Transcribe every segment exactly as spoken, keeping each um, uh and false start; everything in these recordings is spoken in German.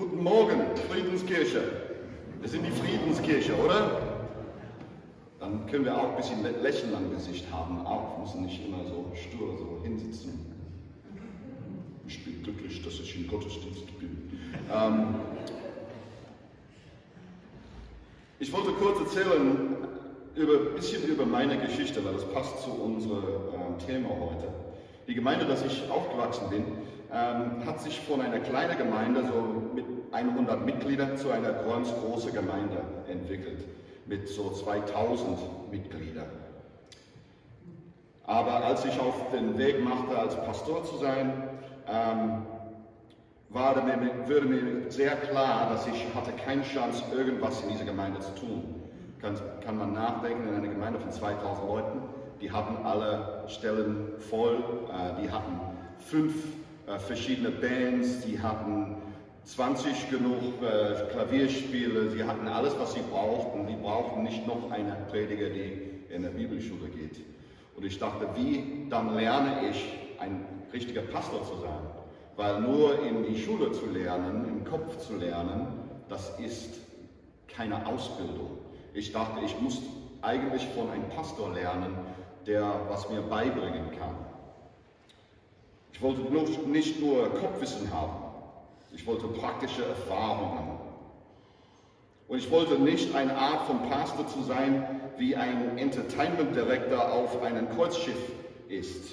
Guten Morgen, Friedenskirche. Wir sind die Friedenskirche, oder? Dann können wir auch ein bisschen Lächeln am Gesicht haben. Auch müssen nicht immer so stur so hinsitzen. Ich bin glücklich, dass ich im Gottesdienst bin. Ähm, ich wollte kurz erzählen, über, ein bisschen über meine Geschichte, weil das passt zu unserem äh, Thema heute. Die Gemeinde, dass ich aufgewachsen bin, ähm, hat sich von einer kleinen Gemeinde, so mit hundert Mitgliedern, zu einer ganz großen Gemeinde entwickelt, mit so zweitausend Mitgliedern. Aber als ich auf den Weg machte, als Pastor zu sein, ähm, war mir, wurde mir sehr klar, dass ich hatte keine Chance, irgendwas in dieser Gemeinde zu tun. Kann, kann man nachdenken, in einer Gemeinde von zweitausend Leuten, die hatten alle Stellen voll, äh, die hatten fünf äh, verschiedene Bands, die hatten zwanzig genug äh, Klavierspiele, sie hatten alles, was sie brauchten. Die brauchten nicht noch einen Prediger, der in der Bibelschule geht. Und ich dachte, wie dann lerne ich, ein richtiger Pastor zu sein? Weil nur in die Schule zu lernen, im Kopf zu lernen, das ist keine Ausbildung. Ich dachte, ich muss eigentlich von einem Pastor lernen, der was mir beibringen kann. Ich wollte nicht nur Kopfwissen haben, ich wollte praktische Erfahrungen. Und ich wollte nicht eine Art von Pastor zu sein, wie ein Entertainment Director auf einem Kreuzschiff ist.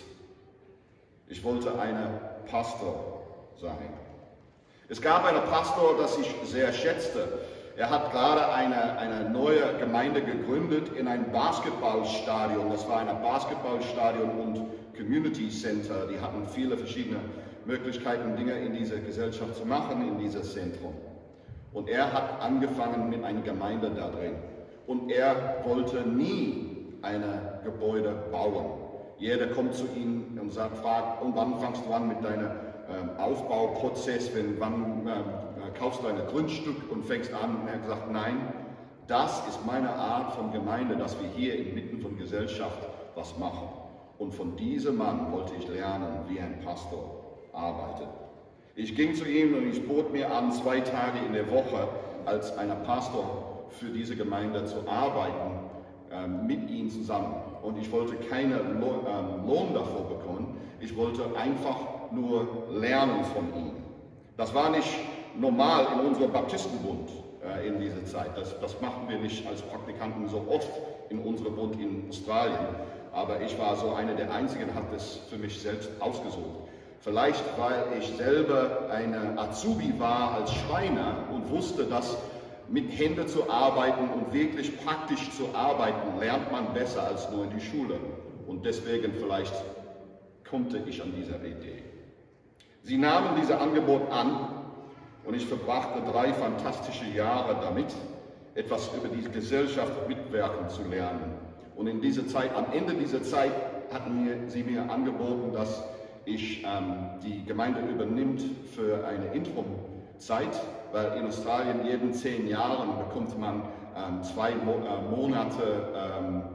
Ich wollte ein Pastor sein. Es gab einen Pastor, das ich sehr schätzte. Er hat gerade eine, eine neue Gemeinde gegründet in ein Basketballstadion. Das war ein Basketballstadion und Community Center. Die hatten viele verschiedene Möglichkeiten, Dinge in dieser Gesellschaft zu machen, in dieses Zentrum. Und er hat angefangen mit einer Gemeinde da drin. Und er wollte nie ein Gebäude bauen. Jeder kommt zu ihm und sagt, fragt, und wann fängst du an mit deinem ähm, Aufbauprozess, wenn, wann ähm, kaufst du ein Grundstück und fängst an? Und er hat gesagt, nein, das ist meine Art von Gemeinde, dass wir hier inmitten von Gesellschaft was machen. Und von diesem Mann wollte ich lernen, wie ein Pastor arbeitet. Ich ging zu ihm und ich bot mir an, zwei Tage in der Woche als ein Pastor für diese Gemeinde zu arbeiten, äh, mit ihm zusammen. Und ich wollte keinen Lohn, äh, Lohn davor bekommen, ich wollte einfach nur lernen von ihm. Das war nicht normal in unserem Baptistenbund äh, in dieser Zeit. Das, das machen wir nicht als Praktikanten so oft in unserem Bund in Australien. Aber ich war so einer der Einzigen, hat das für mich selbst ausgesucht. Vielleicht, weil ich selber eine Azubi war als Schreiner und wusste, dass mit Händen zu arbeiten und wirklich praktisch zu arbeiten, lernt man besser als nur in die Schule. Und deswegen vielleicht konnte ich an dieser Idee. Sie nahmen dieses Angebot an und ich verbrachte drei fantastische Jahre damit, etwas über die Gesellschaft mitwirken zu lernen. Und in dieser Zeit, am Ende dieser Zeit, hatten mir, sie mir angeboten, dass ich ähm, die Gemeinde übernimmt für eine Interimzeit, weil in Australien jeden zehn Jahren bekommt man ähm, zwei Mo äh, Monate ähm,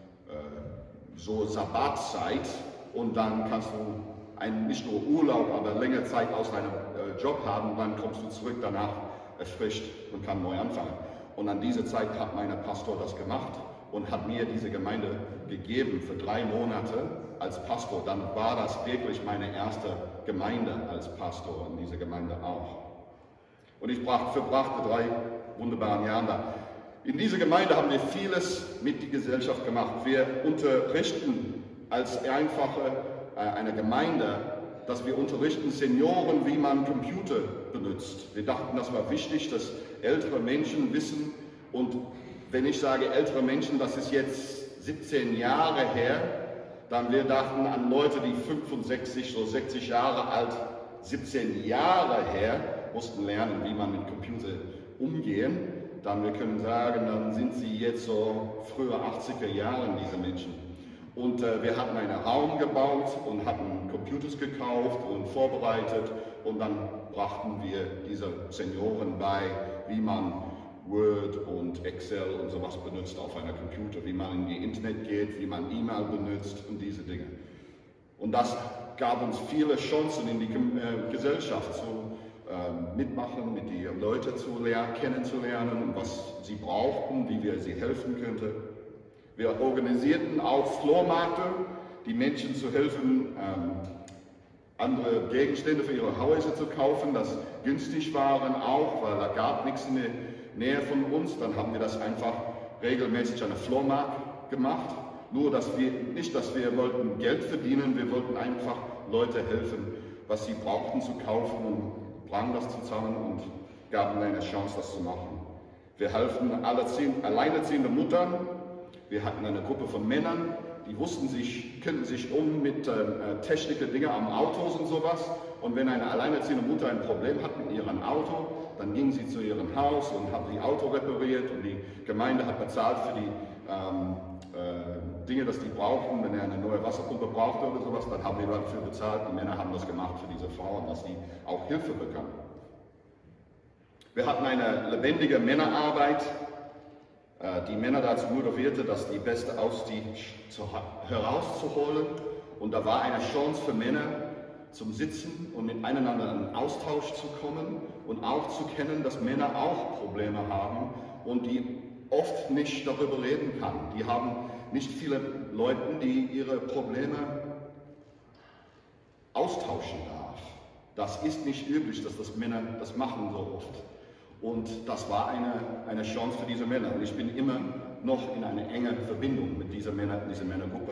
äh, so Sabbatzeit und dann kannst du einen, nicht nur Urlaub, aber längere Zeit aus deinem äh, Job haben und dann kommst du zurück danach erfrischt und kann neu anfangen. Und an dieser Zeit hat mein Pastor das gemacht und hat mir diese Gemeinde gegeben für drei Monate als Pastor. Dann war das wirklich meine erste Gemeinde als Pastor in dieser Gemeinde auch. Und ich verbrachte drei wunderbaren Jahre da. In dieser Gemeinde haben wir vieles mit der Gesellschaft gemacht. Wir unterrichten als einfache äh, eine Gemeinde, dass wir unterrichten Senioren, wie man Computer benutzt. Wir dachten, das war wichtig, dass ältere Menschen wissen. Und wenn ich sage ältere Menschen, das ist jetzt siebzehn Jahre her, dann wir dachten an Leute, die fünfundsechzig, so sechzig Jahre alt, siebzehn Jahre her, mussten lernen, wie man mit Computer umgehen. Dann wir können sagen, dann sind sie jetzt so frühe achtziger Jahre, diese Menschen. Und äh, wir hatten einen Raum gebaut und hatten Computers gekauft und vorbereitet und dann brachten wir diese Senioren bei, wie man Word und Excel und sowas benutzt auf einer Computer, wie man in die Internet geht, wie man E-Mail benutzt und diese Dinge. Und das gab uns viele Chancen in die äh, Gesellschaft zu äh, mitmachen, mit die Leute zu kennenzulernen und was sie brauchten, wie wir sie helfen könnten. Wir organisierten auch Flohmärkte, die Menschen zu helfen, ähm, andere Gegenstände für ihre Häuser zu kaufen, das günstig waren auch, weil da gab nichts in der Nähe von uns. Dann haben wir das einfach regelmäßig an der Flohmarkt gemacht. Nur, dass wir nicht, dass wir wollten Geld verdienen, wir wollten einfach Leute helfen, was sie brauchten zu kaufen und brachten das zusammen und gaben eine Chance, das zu machen. Wir halfen alle alleinerziehende Muttern. Wir hatten eine Gruppe von Männern, die wussten sich, kannten sich um mit äh, technischen Dingen am Autos und sowas. Und wenn eine alleinerziehende Mutter ein Problem hat mit ihrem Auto, dann ging sie zu ihrem Haus und hat die Auto repariert und die Gemeinde hat bezahlt für die ähm, äh, Dinge, die die brauchten. Wenn er eine neue Wasserpumpe brauchte oder sowas, dann haben wir dafür bezahlt. Die Männer haben das gemacht für diese Frauen, dass sie auch Hilfe bekamen. Wir hatten eine lebendige Männerarbeit, die Männer dazu motivierte, das die Beste aus die zu, herauszuholen. Und da war eine Chance für Männer zum Sitzen und miteinander in Austausch zu kommen und auch zu kennen, dass Männer auch Probleme haben und die oft nicht darüber reden kann. Die haben nicht viele Leute, die ihre Probleme austauschen darf. Das ist nicht üblich, dass das Männer das machen so oft. Und das war eine, eine Chance für diese Männer. Und ich bin immer noch in einer engen Verbindung mit dieser, Männer, dieser Männergruppe.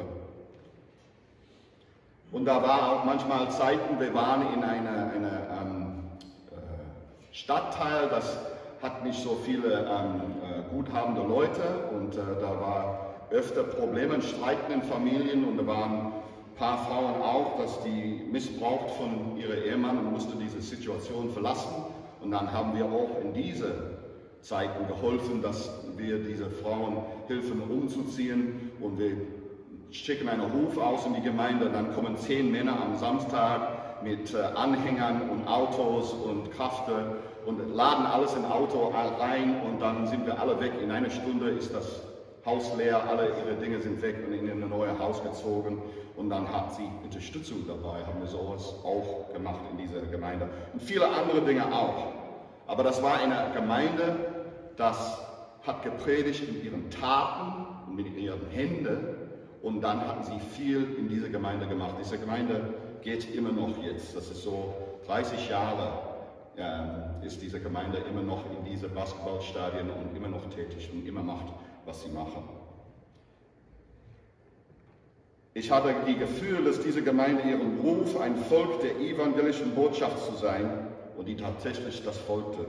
Und da war auch manchmal Zeiten, wir waren in einer eine, ähm, äh, Stadtteil, das hat nicht so viele ähm, äh, guthabende Leute. Und äh, da war öfter Probleme, Streiten in Familien. Und da waren ein paar Frauen auch, dass die missbraucht von ihrem Ehemann und musste diese Situation verlassen. Und dann haben wir auch in diese Zeiten geholfen, dass wir diese Frauen helfen, umzuziehen. Und wir schicken einen Ruf aus in die Gemeinde. Dann kommen zehn Männer am Samstag mit äh, Anhängern und Autos und Krafte und laden alles in Auto rein. Und dann sind wir alle weg. In einer Stunde ist das Haus leer, alle ihre Dinge sind weg und in ein neues Haus gezogen. Und dann hat sie Unterstützung dabei, haben wir sowas auch gemacht in dieser Gemeinde. Und viele andere Dinge auch. Aber das war eine Gemeinde, das hat gepredigt mit ihren Taten und mit ihren Händen. Und dann hatten sie viel in dieser Gemeinde gemacht. Diese Gemeinde geht immer noch jetzt. Das ist so dreißig Jahre äh, ist diese Gemeinde immer noch in diese Basketballstadien und immer noch tätig und immer macht, was sie machen. Ich hatte das Gefühl, dass diese Gemeinde ihren Ruf, ein Volk der evangelischen Botschaft zu sein, und die tatsächlich das folgte.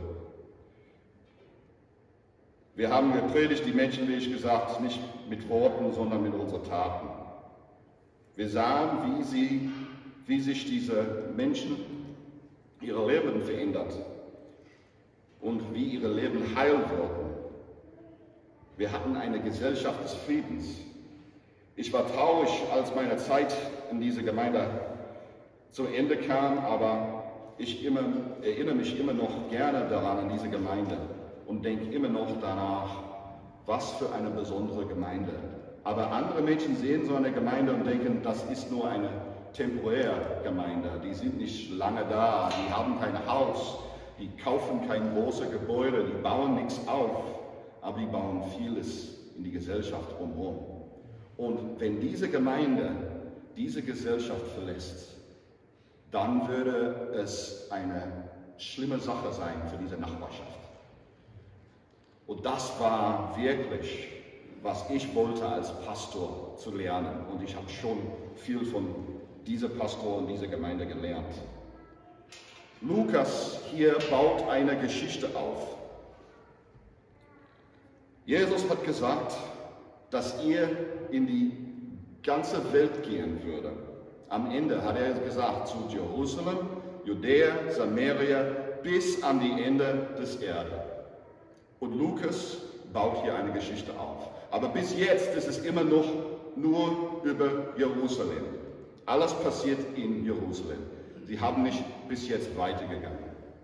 Wir haben gepredigt, die Menschen, wie ich gesagt, nicht mit Worten, sondern mit unseren Taten. Wir sahen, wie, sie, wie sich diese Menschen ihre Leben verändert und wie ihre Leben heil wurden. Wir hatten eine Gesellschaft des Friedens. Ich war traurig, als meine Zeit in dieser Gemeinde zu Ende kam, aber ich immer, erinnere mich immer noch gerne daran, an diese Gemeinde und denke immer noch danach, was für eine besondere Gemeinde. Aber andere Menschen sehen so eine Gemeinde und denken, das ist nur eine temporäre Gemeinde. Die sind nicht lange da, die haben kein Haus, die kaufen kein großes Gebäude, die bauen nichts auf, aber die bauen vieles in die Gesellschaft drumherum. Und wenn diese Gemeinde diese Gesellschaft verlässt, dann würde es eine schlimme Sache sein für diese Nachbarschaft. Und das war wirklich, was ich wollte als Pastor zu lernen. Und ich habe schon viel von diesem Pastor und dieser Gemeinde gelernt. Lukas hier baut eine Geschichte auf. Jesus hat gesagt, dass er in die ganze Welt gehen würde. Am Ende hat er gesagt, zu Jerusalem, Judäa, Samaria, bis an die Ende des Erde. Und Lukas baut hier eine Geschichte auf. Aber bis jetzt ist es immer noch nur über Jerusalem. Alles passiert in Jerusalem. Sie haben nicht bis jetzt weitergegangen.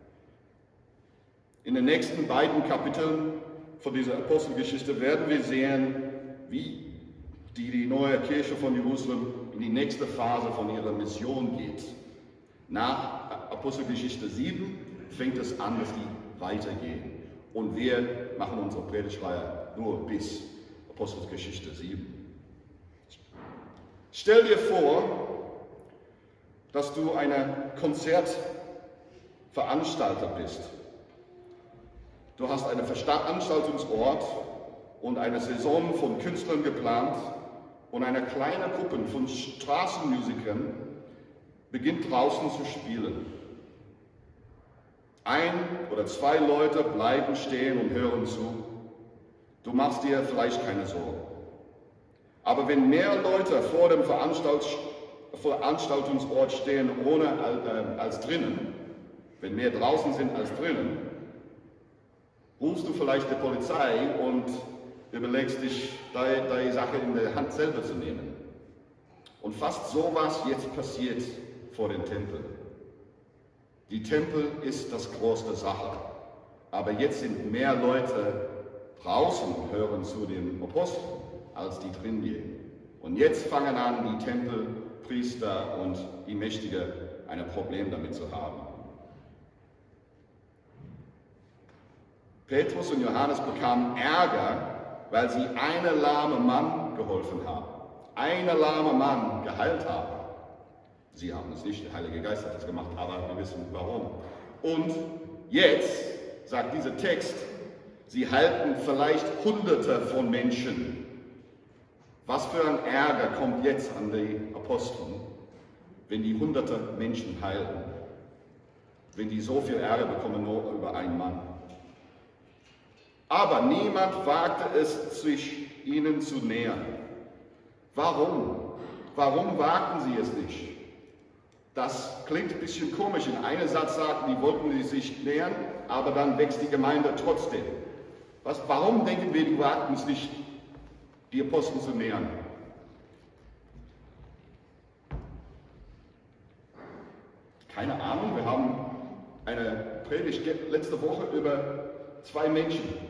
In den nächsten beiden Kapiteln von dieser Apostelgeschichte werden wir sehen, wie die, die neue Kirche von Jerusalem in die nächste Phase von ihrer Mission geht. Nach Apostelgeschichte sieben fängt es an, dass die weitergehen. Und wir machen unsere Predigtreihe nur bis Apostelgeschichte sieben. Stell dir vor, dass du ein Konzertveranstalter bist. Du hast einen Veranstaltungsort und eine Saison von Künstlern geplant und eine kleine Gruppe von Straßenmusikern beginnt draußen zu spielen. Ein oder zwei Leute bleiben stehen und hören zu. Du machst dir vielleicht keine Sorgen. Aber wenn mehr Leute vor dem Veranstaltungsort stehen ohne, äh, als drinnen, wenn mehr draußen sind als drinnen, rufst du vielleicht die Polizei und überlegst dich, deine Sache in der Hand selber zu nehmen. Und fast sowas jetzt passiert vor dem Tempel. Die Tempel ist das größte Sache. Aber jetzt sind mehr Leute draußen und hören zu den Aposteln, als die drin gehen. Und jetzt fangen an, die Tempelpriester und die Mächtige ein Problem damit zu haben. Petrus und Johannes bekamen Ärger, weil sie einen lahmen Mann geholfen haben. Einen lahmen Mann geheilt haben. Sie haben es nicht, der Heilige Geist hat es gemacht, aber wir wissen warum. Und jetzt sagt dieser Text, sie halten vielleicht Hunderte von Menschen. Was für ein Ärger kommt jetzt an die Apostel, wenn die Hunderte Menschen heilen? Wenn die so viel Ärger bekommen nur über einen Mann. Aber niemand wagte es, sich ihnen zu nähern. Warum? Warum wagten sie es nicht? Das klingt ein bisschen komisch. In einem Satz sagten, die wollten sich nähern, aber dann wächst die Gemeinde trotzdem. Was, warum denken wir, die wagten es nicht, die Apostel zu nähern? Keine Ahnung, wir haben eine Predigt letzte Woche über zwei Menschen.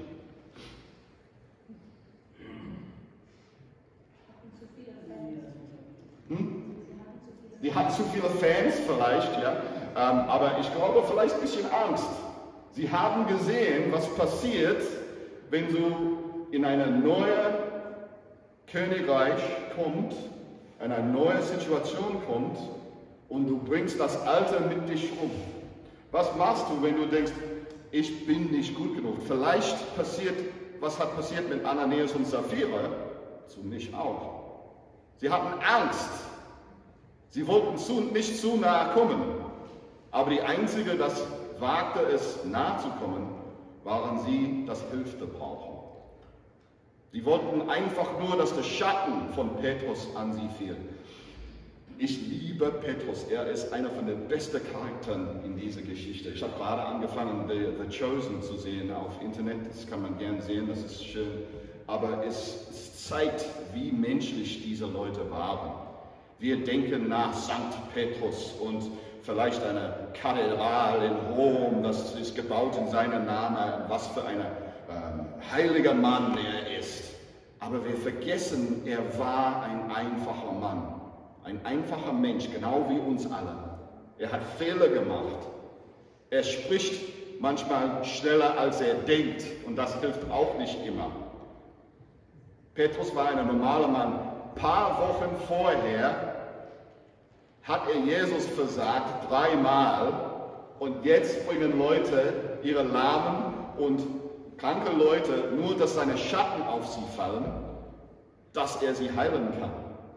Hm? Die hat zu viele Fans vielleicht, ja, ähm, aber ich glaube vielleicht ein bisschen Angst. Sie haben gesehen, was passiert, wenn du in ein neues Königreich kommst, in eine neue Situation kommst und du bringst das Alte mit dich um. Was machst du, wenn du denkst, ich bin nicht gut genug? Vielleicht passiert, was hat passiert mit Ananias und Sapphira? Zu mich auch. Sie hatten Angst. Sie wollten zu, nicht zu nahe kommen. Aber die Einzige, das wagte es, nahe zu kommen, waren sie, das Hilfe brauchen. Sie wollten einfach nur, dass der Schatten von Petrus an sie fiel. Ich liebe Petrus. Er ist einer von den besten Charakteren in dieser Geschichte. Ich habe gerade angefangen, The, The Chosen zu sehen auf Internet. Das kann man gern sehen, das ist schön. Aber es, es zeigt, wie menschlich diese Leute waren. Wir denken nach Sankt Petrus und vielleicht eine Kathedrale in Rom, das ist gebaut in seinem Namen, was für ein ähm, heiliger Mann er ist. Aber wir vergessen, er war ein einfacher Mann, ein einfacher Mensch, genau wie uns alle. Er hat Fehler gemacht. Er spricht manchmal schneller, als er denkt, und das hilft auch nicht immer. Petrus war ein normaler Mann. Ein paar Wochen vorher hat er Jesus versagt, dreimal, und jetzt bringen Leute ihre Lahmen und kranke Leute, nur dass seine Schatten auf sie fallen, dass er sie heilen kann.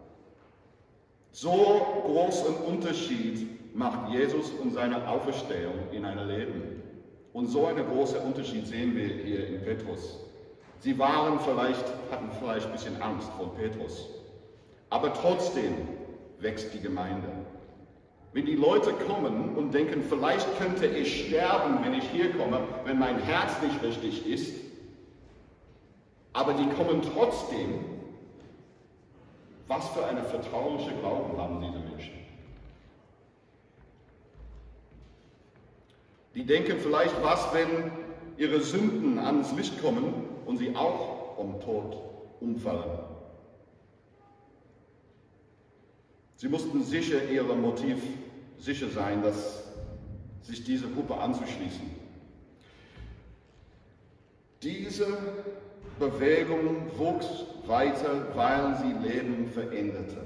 So großen Unterschied macht Jesus und seine Auferstehung in einem Leben. Und so einen großen Unterschied sehen wir hier in Petrus. Sie waren vielleicht, hatten vielleicht ein bisschen Angst vor Petrus, aber trotzdem wächst die Gemeinde. Wenn die Leute kommen und denken, vielleicht könnte ich sterben, wenn ich hier komme, wenn mein Herz nicht richtig ist, aber die kommen trotzdem, was für eine vertrauliche Glauben haben diese Menschen? Die denken vielleicht, was, wenn ihre Sünden ans Licht kommen und sie auch um Tod umfallen? Sie mussten sicher ihrem Motiv sicher sein, dass sich dieser Gruppe anzuschließen. Diese Bewegung wuchs weiter, weil sie Leben veränderte.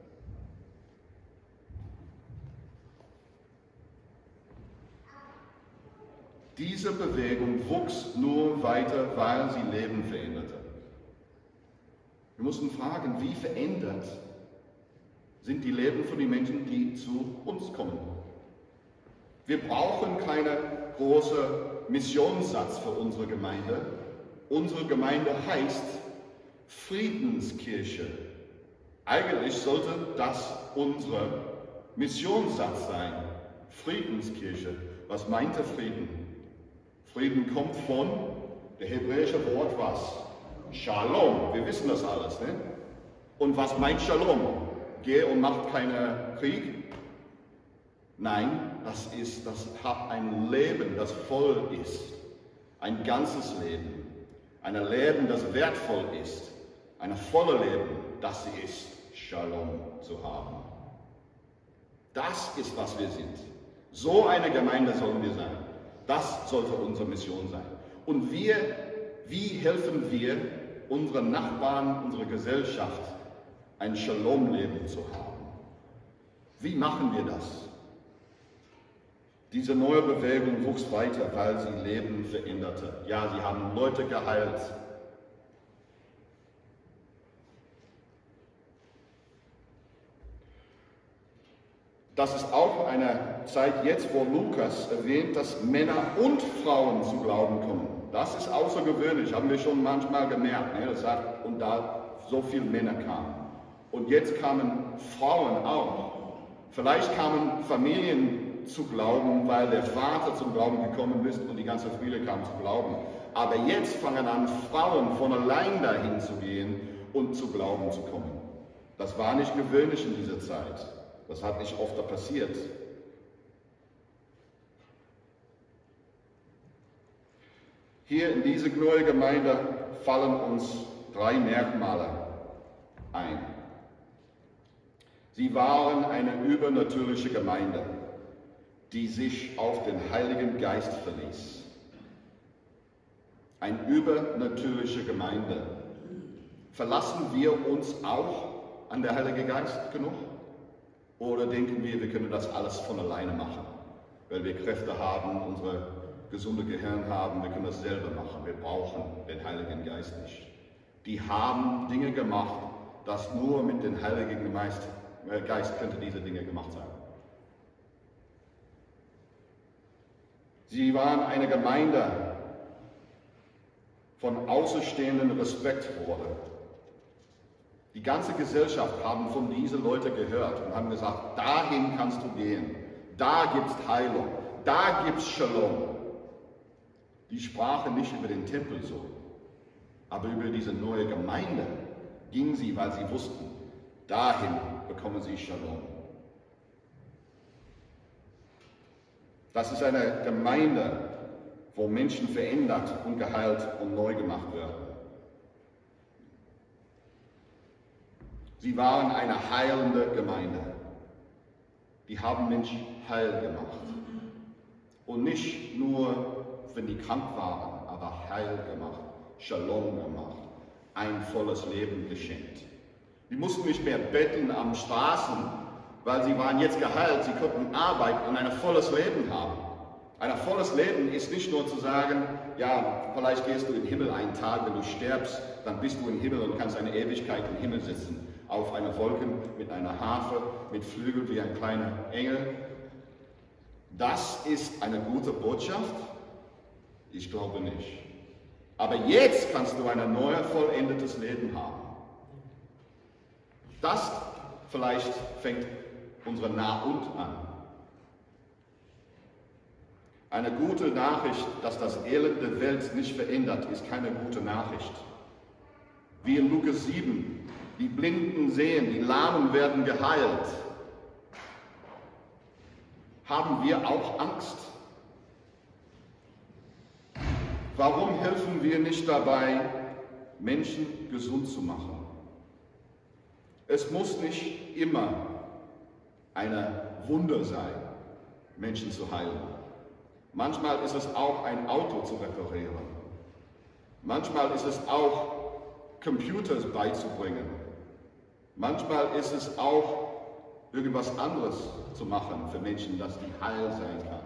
Diese Bewegung wuchs nur weiter, weil sie Leben veränderte. Wir mussten fragen, wie verändert sind die Leben von den Menschen, die zu uns kommen? Wir brauchen keinen großen Missionssatz für unsere Gemeinde. Unsere Gemeinde heißt Friedenskirche. Eigentlich sollte das unser Missionssatz sein. Friedenskirche. Was meint der Frieden? Frieden kommt von, der hebräische Wort was? Shalom. Wir wissen das alles, ne? Und was meint Shalom? Geh und mach keinen Krieg? Nein, das ist, das hat ein Leben, das voll ist. Ein ganzes Leben. Ein Leben, das wertvoll ist. Ein volles Leben, das ist Shalom zu haben. Das ist, was wir sind. So eine Gemeinde sollen wir sein. Das sollte unsere Mission sein. Und wir, wie helfen wir unseren Nachbarn, unserer Gesellschaft, ein Shalom-Leben zu haben? Wie machen wir das? Diese neue Bewegung wuchs weiter, weil sie Leben veränderte. Ja, sie haben Leute geheilt. Das ist auch eine Zeit jetzt, wo Lukas erwähnt, dass Männer und Frauen zu Glauben kommen. Das ist außergewöhnlich, haben wir schon manchmal gemerkt. Ne? Das sagt, und da so viele Männer kamen. Und jetzt kamen Frauen auch. Vielleicht kamen Familien zu Glauben, weil der Vater zum Glauben gekommen ist und die ganze Familie kam zu Glauben. Aber jetzt fangen an, Frauen von allein dahin zu gehen und zu Glauben zu kommen. Das war nicht gewöhnlich in dieser Zeit. Das hat nicht oft passiert. Hier in diese neue Gemeinde fallen uns drei Merkmale ein. Sie waren eine übernatürliche Gemeinde, die sich auf den Heiligen Geist verließ. Eine übernatürliche Gemeinde. Verlassen wir uns auch an den Heiligen Geist genug? Oder denken wir, wir können das alles von alleine machen, weil wir Kräfte haben, unsere gesunde Gehirn haben, wir können das selber machen. Wir brauchen den Heiligen Geist nicht. Die haben Dinge gemacht, dass nur mit dem Heiligen Geist, äh, Geist könnte diese Dinge gemacht sein. Sie waren eine Gemeinde von Außenstehenden Respekt wurde. Die ganze Gesellschaft haben von diesen Leuten gehört und haben gesagt, dahin kannst du gehen, da gibt es Heilung, da gibt es Shalom. Die sprachen nicht über den Tempel so, aber über diese neue Gemeinde gingen sie, weil sie wussten, dahin bekommen sie Shalom. Das ist eine Gemeinde, wo Menschen verändert und geheilt und neu gemacht werden. Sie waren eine heilende Gemeinde. Die haben Menschen heil gemacht. Und nicht nur, wenn die krank waren, aber heil gemacht, Shalom gemacht, ein volles Leben geschenkt. Die mussten nicht mehr betteln am Straßen, weil sie waren jetzt geheilt, sie konnten arbeiten und ein volles Leben haben. Ein volles Leben ist nicht nur zu sagen, ja, vielleicht gehst du in den Himmel einen Tag, wenn du stirbst, dann bist du im Himmel und kannst eine Ewigkeit im Himmel sitzen. Auf einer Wolke mit einer Harfe, mit Flügeln wie ein kleiner Engel. Das ist eine gute Botschaft? Ich glaube nicht. Aber jetzt kannst du ein neues, vollendetes Leben haben. Das vielleicht fängt unsere Nah und an. Eine gute Nachricht, dass das Elend der Welt nicht verändert, ist keine gute Nachricht. Wie in Lukas sieben. Die Blinden sehen, die Lahmen werden geheilt. Haben wir auch Angst? Warum helfen wir nicht dabei, Menschen gesund zu machen? Es muss nicht immer ein Wunder sein, Menschen zu heilen. Manchmal ist es auch, ein Auto zu reparieren. Manchmal ist es auch, Computers beizubringen. Manchmal ist es auch, irgendwas anderes zu machen für Menschen, dass die heil sein kann.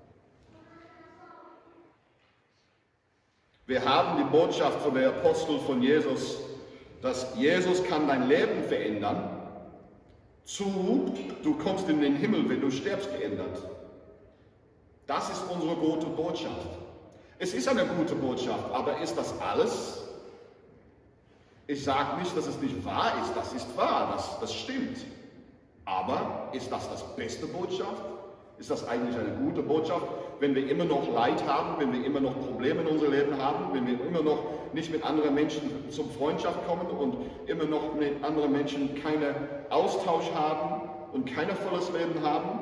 Wir haben die Botschaft von der Apostel von Jesus, dass Jesus kann dein Leben verändern, zu, du kommst in den Himmel, wenn du stirbst, geändert. Das ist unsere gute Botschaft. Es ist eine gute Botschaft, aber ist das alles? Ich sage nicht, dass es nicht wahr ist, das ist wahr, das, das stimmt. Aber ist das das beste Botschaft? Ist das eigentlich eine gute Botschaft, wenn wir immer noch Leid haben, wenn wir immer noch Probleme in unserem Leben haben, wenn wir immer noch nicht mit anderen Menschen zur Freundschaft kommen und immer noch mit anderen Menschen keinen Austausch haben und kein volles Leben haben?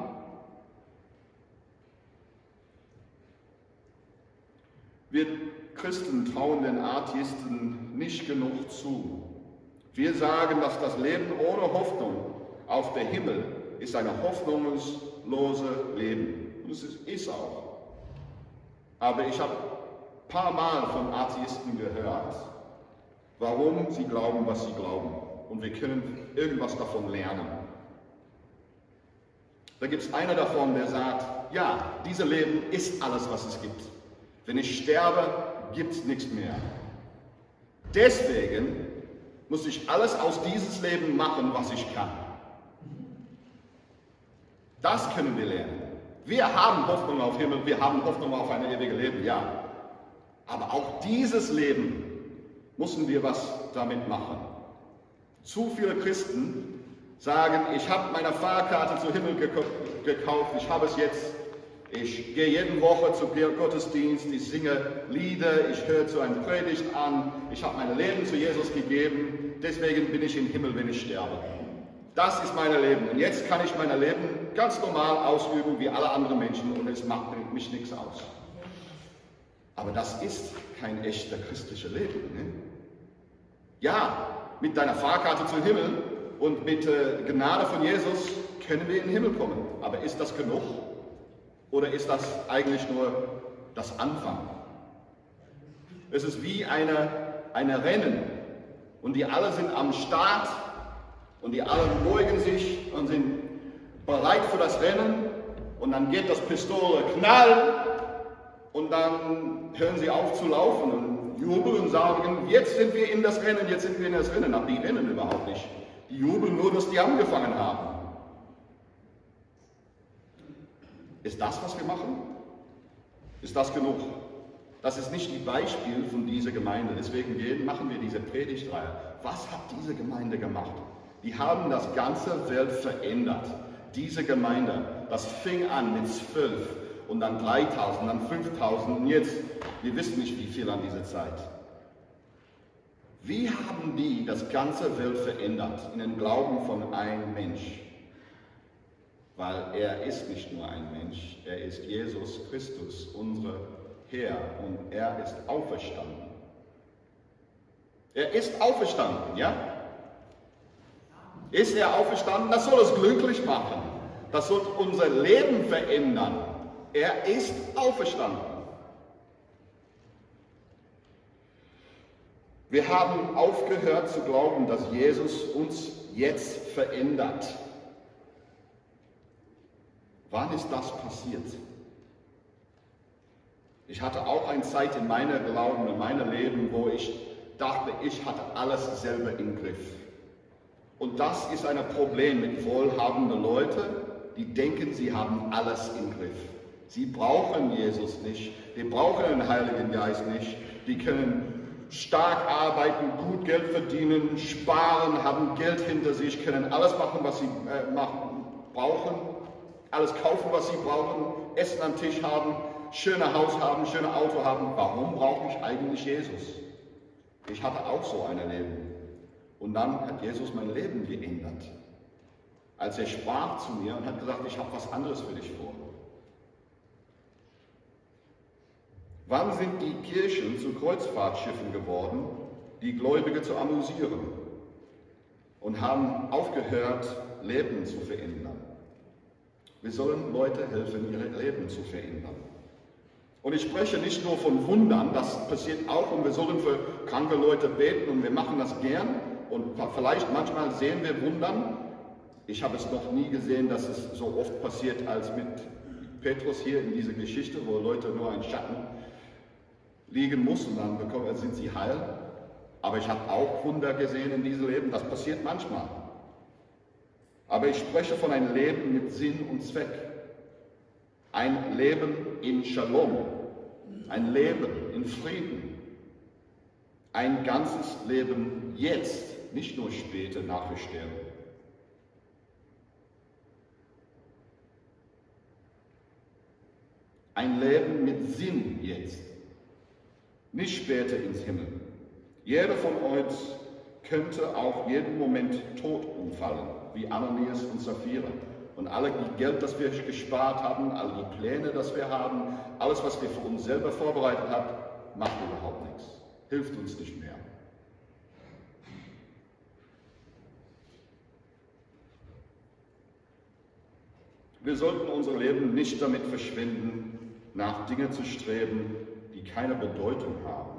Wir Christen trauen den Atheisten nicht genug zu. Wir sagen, dass das Leben ohne Hoffnung auf den Himmel ist ein hoffnungsloses Leben. Und es ist auch. Aber ich habe ein paar Mal von Atheisten gehört, warum sie glauben, was sie glauben. Und wir können irgendwas davon lernen. Da gibt es einer davon, der sagt, ja, dieses Leben ist alles, was es gibt. Wenn ich sterbe, gibt es nichts mehr. Deswegen muss ich alles aus dieses Leben machen, was ich kann. Das können wir lernen. Wir haben Hoffnung auf Himmel, wir haben Hoffnung auf ein ewiges Leben, ja. Aber auch dieses Leben müssen wir was damit machen. Zu viele Christen sagen, ich habe meine Fahrkarte zum Himmel gekauft, ich habe es jetzt. Ich gehe jede Woche zum Gottesdienst, ich singe Lieder, ich höre zu einer Predigt an, ich habe mein Leben zu Jesus gegeben, deswegen bin ich im Himmel, wenn ich sterbe. Das ist mein Leben und jetzt kann ich mein Leben ganz normal ausüben wie alle anderen Menschen und es macht mich nichts aus. Aber das ist kein echter christliches Leben. Ne? Ja, mit deiner Fahrkarte zum Himmel und mit äh, Gnade von Jesus können wir in den Himmel kommen, aber ist das genug? Oder ist das eigentlich nur das Anfang? Es ist wie eine, eine Rennen und die alle sind am Start und die alle beugen sich und sind bereit für das Rennen und dann geht das Pistole knall und dann hören sie auf zu laufen und jubeln und sagen, jetzt sind wir in das Rennen, jetzt sind wir in das Rennen. Aber die rennen überhaupt nicht. Die jubeln nur, dass die angefangen haben. Ist das, was wir machen? Ist das genug? Das ist nicht die Beispiel von dieser Gemeinde. Deswegen machen wir diese Predigtreihe. Was hat diese Gemeinde gemacht? Die haben das ganze Welt verändert. Diese Gemeinde, das fing an mit zwölf und dann dreitausend, dann fünftausend und jetzt, wir wissen nicht wie viel an dieser Zeit. Wie haben die das ganze Welt verändert in den Glauben von einem Mensch? Weil er ist nicht nur ein Mensch, er ist Jesus Christus, unser Herr, und er ist auferstanden. Er ist auferstanden, ja? Ist er auferstanden? Das soll es glücklich machen. Das soll unser Leben verändern. Er ist auferstanden. Wir haben aufgehört zu glauben, dass Jesus uns jetzt verändert. Wann ist das passiert? Ich hatte auch eine Zeit in meinem Glauben, in meinem Leben, wo ich dachte, ich hatte alles selber im Griff. Und das ist ein Problem mit wohlhabenden Leuten, die denken, sie haben alles im Griff. Sie brauchen Jesus nicht, die brauchen den Heiligen Geist nicht, die können stark arbeiten, gut Geld verdienen, sparen, haben Geld hinter sich, können alles machen, was sie äh, machen, brauchen. Alles kaufen, was sie brauchen, Essen am Tisch haben, schönes Haus haben, schönes Auto haben. Warum brauche ich eigentlich Jesus? Ich hatte auch so ein Leben. Und dann hat Jesus mein Leben geändert. Als er sprach zu mir und hat gesagt, ich habe was anderes für dich vor. Wann sind die Kirchen zu Kreuzfahrtschiffen geworden, die Gläubige zu amüsieren und haben aufgehört, Leben zu verändern? Wir sollen Leute helfen, ihr Leben zu verändern. Und ich spreche nicht nur von Wundern, das passiert auch und wir sollen für kranke Leute beten und wir machen das gern und vielleicht manchmal sehen wir Wundern. Ich habe es noch nie gesehen, dass es so oft passiert als mit Petrus hier in dieser Geschichte, wo Leute nur einen Schatten liegen mussten, dann bekommen, sind sie heil. Aber ich habe auch Wunder gesehen in diesem Leben, das passiert manchmal. Aber ich spreche von einem Leben mit Sinn und Zweck. Ein Leben in Shalom, ein Leben in Frieden. Ein ganzes Leben jetzt, nicht nur später nach dem Sterben. Ein Leben mit Sinn jetzt, nicht später ins Himmel. Jeder von uns könnte auch jeden Moment tot umfallen, wie Ananias und Sapphira. Und alle die Geld, das wir gespart haben, all die Pläne, das wir haben, alles, was wir für uns selber vorbereitet haben, macht überhaupt nichts. Hilft uns nicht mehr. Wir sollten unser Leben nicht damit verschwenden, nach Dingen zu streben, die keine Bedeutung haben.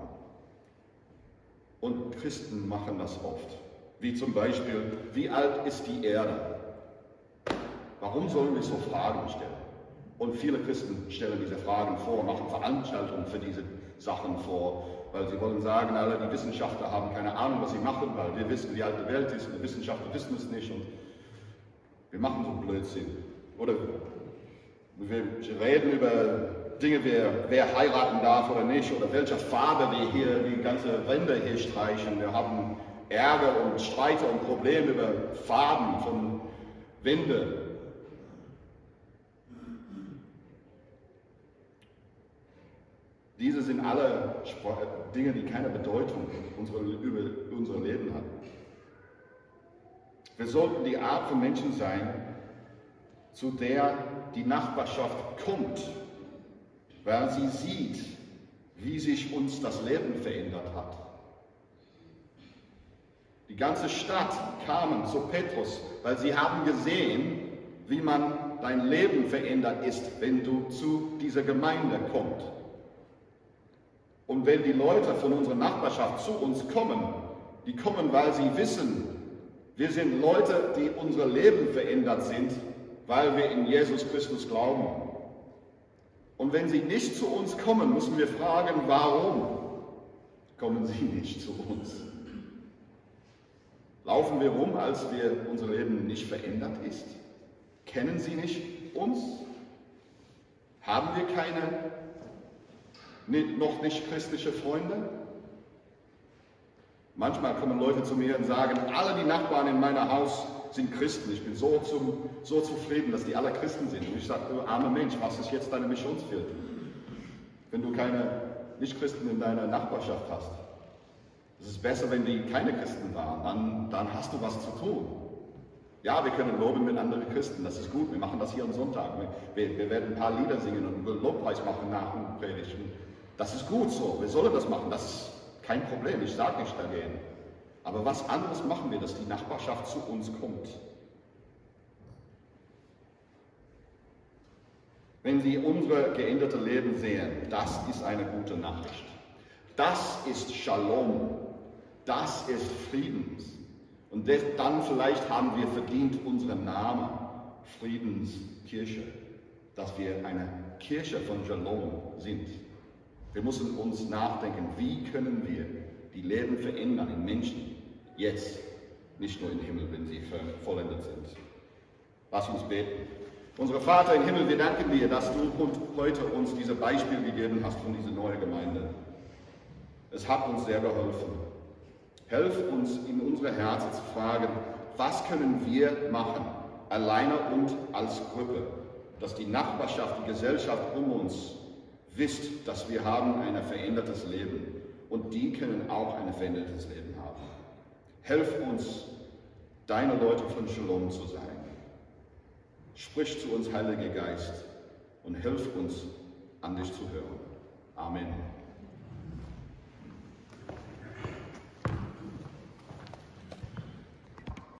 Und Christen machen das oft. Wie zum Beispiel, wie alt ist die Erde? Warum sollen wir so Fragen stellen? Und viele Christen stellen diese Fragen vor, machen Veranstaltungen für diese Sachen vor, weil sie wollen sagen, alle die Wissenschaftler haben keine Ahnung, was sie machen, weil wir wissen, wie alt die Welt ist und die Wissenschaftler wissen es nicht und wir machen so Blödsinn. Oder wir reden über Dinge, wer, wer heiraten darf oder nicht, oder welche Farbe wir hier die ganze Wände hier streichen. Wir haben Ärger und Streite und Probleme über Farben von Wände. Diese sind alle Dinge, die keine Bedeutung unsere, über unser Leben haben. Wir sollten die Art von Menschen sein, zu der die Nachbarschaft kommt, weil sie sieht, wie sich uns das Leben verändert hat. Die ganze Stadt kam zu Petrus, weil sie haben gesehen, wie man dein Leben verändert ist, wenn du zu dieser Gemeinde kommst. Und wenn die Leute von unserer Nachbarschaft zu uns kommen, die kommen, weil sie wissen, wir sind Leute, die unser Leben verändert sind, weil wir in Jesus Christus glauben. Und wenn sie nicht zu uns kommen, müssen wir fragen, warum kommen sie nicht zu uns? Laufen wir rum, als wir unser Leben nicht verändert ist? Kennen sie nicht uns? Haben wir keine noch nicht christliche Freunde? Manchmal kommen Leute zu mir und sagen, alle die Nachbarn in meinem Haus sind Christen. Ich bin so, zum, so zufrieden, dass die alle Christen sind. Und ich sage, du armer Mensch, was ist jetzt deine Missionsfeld? Wenn du keine Nicht-Christen in deiner Nachbarschaft hast. Es ist besser, wenn die keine Christen waren, dann, dann hast du was zu tun. Ja, wir können loben mit anderen Christen, das ist gut, wir machen das hier am Sonntag. Wir, wir werden ein paar Lieder singen und einen Lobpreis machen nach dem Predigen. Das ist gut so, wir sollen das machen, das ist kein Problem, ich sage nicht dagegen. Aber was anderes machen wir, dass die Nachbarschaft zu uns kommt. Wenn Sie unser geändertes Leben sehen, das ist eine gute Nachricht. Das ist Shalom, das ist Friedens. Und dann vielleicht haben wir verdient unseren Namen, Friedenskirche, dass wir eine Kirche von Shalom sind. Wir müssen uns nachdenken, wie können wir die Leben verändern in Menschen, jetzt, nicht nur im Himmel, wenn sie vollendet sind. Lass uns beten. Unser Vater im Himmel, wir danken dir, dass du heute uns dieses Beispiel gegeben hast von dieser neuen Gemeinde. Es hat uns sehr geholfen. Helf uns in unsere Herzen zu fragen, was können wir machen, alleine und als Gruppe, dass die Nachbarschaft, die Gesellschaft um uns wisst, dass wir haben ein verändertes Leben und die können auch ein verändertes Leben haben. Helf uns, deine Leute von Shalom zu sein. Sprich zu uns, Heiliger Geist, und hilf uns, an dich zu hören. Amen.